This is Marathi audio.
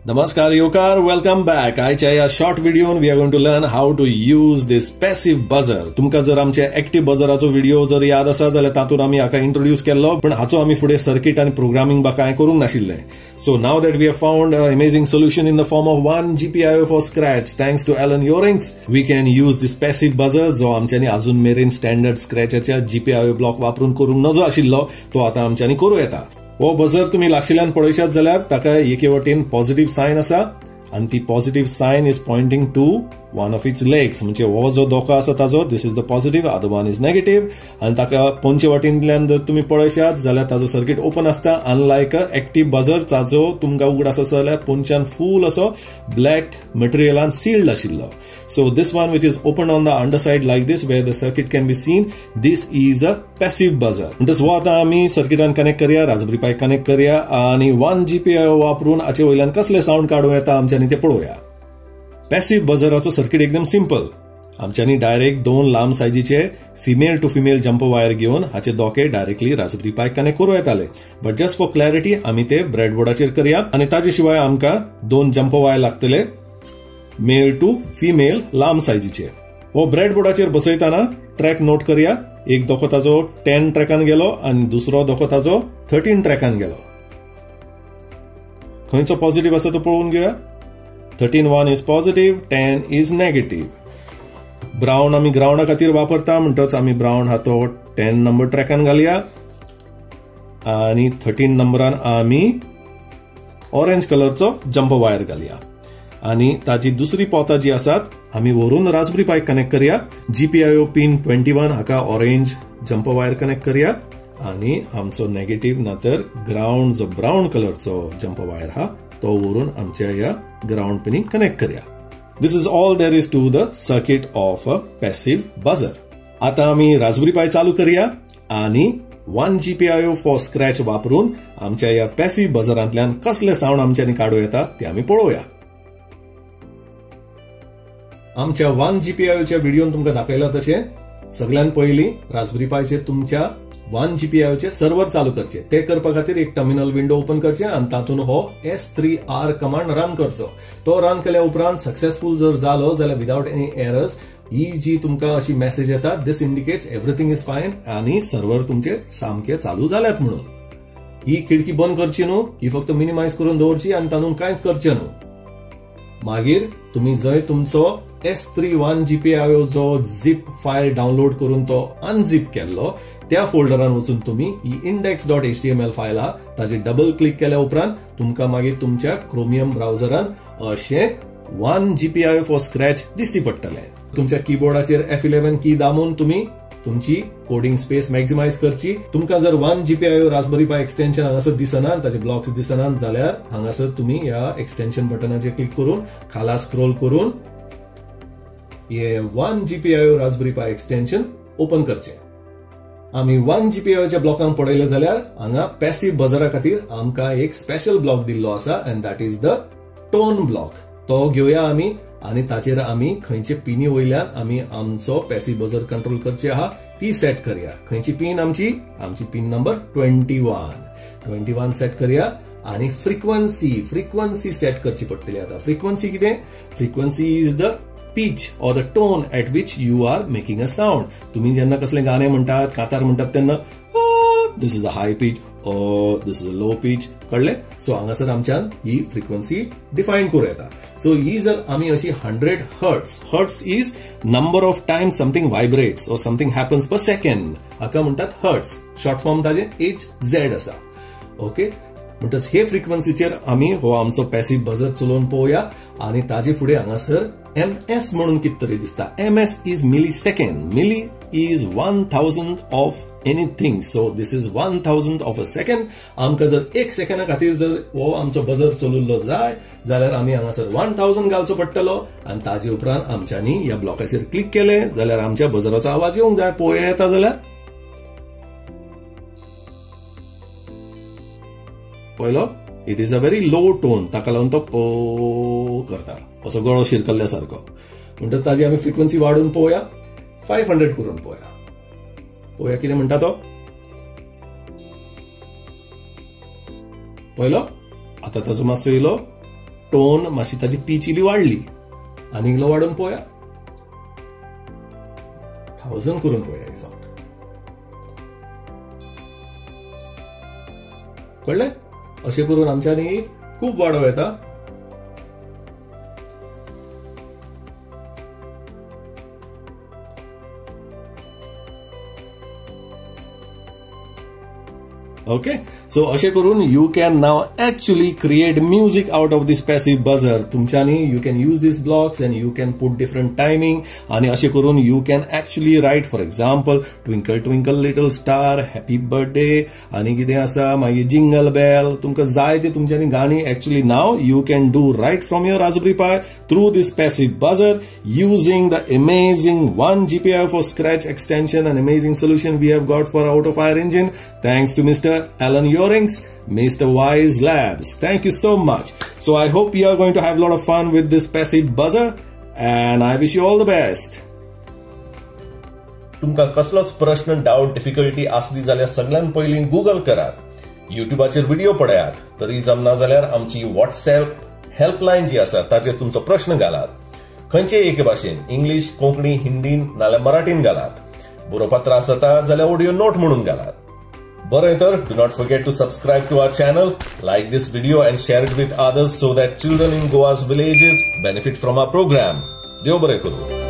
Namaskar Yokar, welcome back. आयच्या या शॉर्ट व्हिडिओन we are going to learn how to use this passive buzzer. तुमका जर आमच्या एक्टिव्ह बजराचो व्हिडिओ जर याद आसा जाल्यार तातूंत आमी हाका इंट्रोड्यूस केल्लो, पण हाचो आमी फुडें सर्किट आणि प्रोग्रामिंग बा कांय करूंक नाशिल्लें. So now that we have found an amazing solution in the form of one GPIO for Scratch, thanks to Alan Yorings, we can use this passive buzzer जो आमच्यानी अजून मेरेन स्टँडर्ड स्क्रॅचाच्या GPIO ब्लॉक वापरून करूंक नजो आशिल्लो तो आता आमच्यानी करूं येता. हो बजर तुम्ही लागशिल्ल्यान पळयशात जाल्यार ताका एके वटेन पॉझिटिव्ह सायन आसा आणि ती positive sign is pointing to one of its legs. म्हणजे हो जो दोको आसा ताजो this is the positive, other one is negative. आणि ताका पंचे वाटेंतल्यान जर तुम्ही पळयशात जाल्यार ताजो सर्किट ओपन आसता. अनलायक एक्टिव्ह बजर ताजो तुमकां उगडास आसा जाल्यार पंचान फूल असो ब्लॅक मटेरियलान सील्ड आशिल्लो. So this one which is open on the underside like this where the circuit can be seen, this is a passive buzzer. म्हणटच हो आता आम्ही सर्किटान कनेक्ट करूया, रास्पबेरी पाय कनेक्ट करूया आणि 1 GPIO वापरून हाचे वयल्यान कसले साऊंड काढूं येता आमच्यानी ते पळोवया. पॅसिव्ह बजराचो सर्किट एकदम सिंपल. आमच्यानी डायरेक्ट दोन लांब सायजीचे female to female jump wire घेऊन हाचे दोके डायरेक्टली रास्पबेरी पाय कनेक्ट करूं येताले. बट जस्ट फॉर क्लॅरिटी आम्ही ते ब्रेडबोर्डाचेर करूया आणि ताजे शिवाय आमकां दोन जम्प वायर लागतले मेल टू फिमेल लांब सायजीचे. हो ब्रेडबोर्डाचेर बसयताना ट्रॅक नोट करूया. एक दोको ताजो 10 ट्रॅकान गेलो आणि दुसरो दोको ताजो 13 ट्रॅकान गेलो. खंयचो पॉझिटिव्ह आसा तो पळोवन घेऊया. 13 1 is positive, 10 is negative. Brown आम्ही ग्राउंडा खातीर वापरता म्हणटच आम्ही ब्राऊन हा तो 10 नंबर ट्रॅकान घालया आणि 13 नंबरान आम्ही ऑरेंज कलरचो जम्प वायर घालया आणि ताची दुसरी पोता जी आसात आम्ही वरून रास्पबेरी पाय कनेक्ट करूया. GPIO पिन 21 हाका ऑरेंज जम्प वायर कनेक्ट करूया आणि आमचो नेगेटिव्ह ना तर ग्राउंड जो ब्राऊन कलरचो जम्प वायर हा तो वरून आमच्या या ग्राउंड पिनीक कनेक्ट करूया. This is all there is to the circuit of a passive buzzer. आता आम्ही रास्पबेरी पाय चालू करूया आणि 1 GPIO फॉर स्क्रॅच वापरून आमच्या या पॅसिव्ह बजरांतल्यान कसले साऊंड आमच्यानी काढूं येता ते आम्ही पळोवया. आमच्या 1 GPIOच्या व्हिडिओन तुमकां दाखयला तशें सगळ्यान पयलीं रास्पबेरी पायचेर तुमच्या 1 GPIOचे सर्व्हर चालू करचे. ते करपा खातीर एक टर्मिनल विंडो ओपन करचे आणि तातून हो S3R कमांड रन करचो. तो रन केल्या उपरांत सक्सेसफुल जर जालो जाल्यार विदाउट एनी एरर्स ही जी तुमकां अशी मेसेज येता दिस इंडिकेट्स एव्हरीथिंग इज फायन आणि सर्व्हर तुमचे सामके चालू जाल्यात म्हणून. ही खिडकी बंद करची न्हू, ही फक्त मिनिमाइज करून दवरची आणि तातून कांयच करचे न्हू. मागीर तुम्ही जय तुमचो S31 GPIO जो झिप फायल डाउनलोड करून तो अनझिप केल्लो त्या फोल्डरान वचून तुम्ही ही index.html फायल हा ताजे डबल क्लिक केल्या उपरांत तुमकां मागीर तुमच्या क्रोमियम ब्राउझरान अशें 1 GPIO फॉर स्क्रॅच दिसती पडटलें. तुमच्या कीबोर्डाचेर F11 की दामून तुम्ही तुमची कोडिंग स्पेस मॅक्झिमाइज करची. तुमकां जर 1 GPIO रास्पबेरी पाय एक्सटेन्शन हांगासर दिसना, ताचे ब्लॉक्स दिसना जाल्यार हांगासर तुम्ही या एक्सटेन्शन बटनाचेर क्लिक करून खाला स्क्रोल करून हे 1 GPIO Raspberry Pi extension open करचे. आम्ही 1 GPIOच्या ब्लॉकांक पळयले जाल्यार हांगा पॅसिव्ह बजरा खातीर आमकां एक स्पेशल ब्लॉक दिल्लो आसा and that is the tone block. तो घेवया आम्ही आणि ताचेर आम्ही खंयचे पिनी वयल्यान आम्ही आमचो पॅसिव्ह बजर कंट्रोल करचे आहा ती सेट करूया. खंयची पिन आमची पिन नंबर 21 सेट करूया आणि फ्रिक्वेन्सी सेट करची पडटली. आता फ्रिक्वेन्सी कितें? Frequency is the pitch or the tone at which you are making a sound. तुम्ही जेन्ना कसले गाणे म्हणतात, कातार म्हणतात तेन्ना this is a high pitch, this is a low pitch. कळले? सो हांगासर आमच्यान ही फ्रिक्वेन्सी डिफाइन करूं येता. सो ही जर आम्ही अशी 100 hertz is number of times something vibrates or something happens per second हाका म्हणटात हर्ट्स. शॉर्ट फॉर्म ताजे HZ आसा. ओके, म्हणटच हे फ्रिक्वेन्सीचेर आम्ही हो आमचो पॅसिव्ह बजर चलोवन पळोवया आणि ताजे फुडें हांगासर MS म्हणून कित तरी दिसता. MS is millisecond. Milli is 1000 of anything. So this is 1000 of a second. आमकां जर एक सेकंडा खातीर जर हो आमचो बजर चलुल्लो जाय जाल्यार आमी हांगासर 1000 घालचो पडटलो आणि ताजे उपरांत आमच्यांनी ह्या ब्लॉकाचेर क्लिक केले जाल्यार आमच्या बजराचो आवाज येवंक जाय. पळोवया येता जाल्यार पळयलो it is a very low tone. ताका लागून तो पो करता असो गळो शिरकल्ल्या सारको. म्हणटच ताजी आमी फ्रिक्वेन्सी वाडून पळोवया. 500 करून पळोवया कितें म्हणटा तो. पळयलो आता ताजो मातसो येयलो टोन मातशी ताची पीच इली वाडली. आनी इल्लो वाडोवन पळोवया. 1000 करून पळोवया ही फावट. कळ्ळें? अशें करून आमच्यांनी खूब वाडोव येता. Okay, so अशें करून you can now actually create music out of this passive buzzer. तुमच्यांनी you can use these blocks and you can put different timing आणि अशें करून you can actually write, for example, twinkle twinkle little star, happy birthday आणि कितें आसा मागीर jingle bell. तुमकां जाय ते तुमच्यांनी गाणी actually now you can do right from your Raspberry Pi through this passive buzzer using the amazing 1 GPIO for Scratch extension, an amazing solution we have got for Out of Fire Engine. Thanks to Mr. Alan Yorings, Mr. Wise Labs. Thank you so much. So I hope you are going to have a lot of fun with this passive buzzer and I wish you all the best. तुमका कसलोच प्रश्न, डाउट, डिफिकल्टी आसली जाल्यार सगळ्यात पयली गूगल करात. युट्यूबाचेर व्हिडिओ पळयात. तरी जमना जाल्यार आमची व्हॉट्सएप हेल्पलाइन जी आसा ताचेर तुमचो प्रश्न घालात. खंयचे एके भाशेन इंग्लिश, कोंकणी, हिंदीन नाल्यार मराठीन घालात. बरोवपाक त्रास जाता जाल्यार ऑडियो नोट म्हणून घालात. बरें तर do not forget to subscribe to our channel, like this video and share it with others so that children in Goa's villages benefit from our program. देव बरें करूं.